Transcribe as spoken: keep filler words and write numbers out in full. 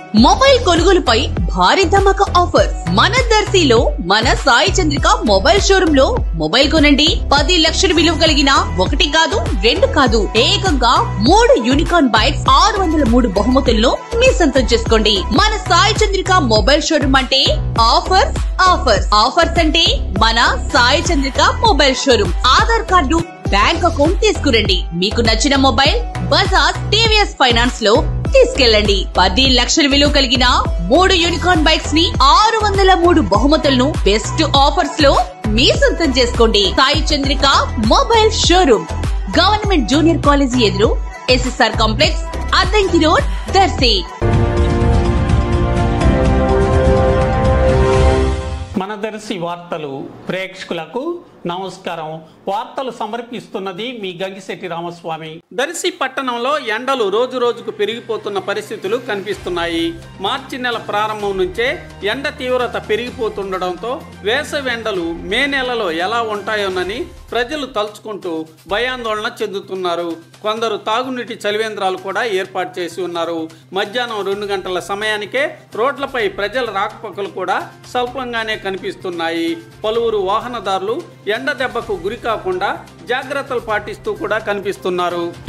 Mobile కొనుగోలుపై భారీ ధమాకా offer మన దర్శిలో మన సాయి చంద్రిక మొబైల్ షోరూమ్ లో మొబైల్ కొనండి, పది లక్షల విలువ కలిగిన ఒకటి కాదు రెండు కాదు ఏకంగా మూడు యూనికార్న్ బైక్స్ ఆరు వందల మూడు బహుమతులను మీ సొంతం చేసుకోండి. మన సాయి చంద్రిక మొబైల్ షోరూమ్ అంటే ఆఫర్స్ ఆఫర్స్ ఆఫర్స్ అంటే మన Sai Chandrika mobile showroom. Aadhaar card, bank account తీసుకురండి. మీకు నచ్చిన మొబైల్ బజాజ్, టీవీఎస్ ఫైనాన్స్ లో తీసుకెళ్ళండి. పది లక్షల విలువ కలిగిన మూడు యూనికార్న్ బైక్స్ ని ఆరు వందల మూడు బహుమతులను బెస్ట్ ఆఫర్స్ లో మీ సొంతం చేసుకోండి. Sai Chandrika mobile showroom, government junior college ఎదురు, SSR complex, Addanki road, Darsi. మన దర్శి వార్తలు ప్రేక్షకులకు నమస్కారం. వార్తలు సమర్పిస్తున్నది మీ గంగిశెట్టి రామస్వామి. దర్శి పట్టణంలో ఎండలు రోజు రోజుకు పెరిగిపోతున్న పరిస్థితులు కనిపిస్తున్నాయి. మార్చి నెల ప్రారంభం నుంచే ఎండ తీవ్రత పెరిగిపోతుండటంతో వేసవి ఎండలు మే నెలలో ఎలా ఉంటాయోనని ప్రజలు తలుచుకుంటూ భయాందోళన చెందుతున్నారు. కొందరు తాగునీటి చలివేంద్రాలు కూడా ఏర్పాటు చేసి ఉన్నారు. మధ్యాహ్నం రెండు గంటల సమయానికే రోడ్లపై ప్రజల రాకపోకలు కూడా స్వల్పంగానే కనిపిస్తున్నాయి. పలువురు వాహనదారులు ఎండ దెబ్బకు గురి కాకుండా జాగ్రత్తలు పాటిస్తూ కూడా కనిపిస్తున్నారు.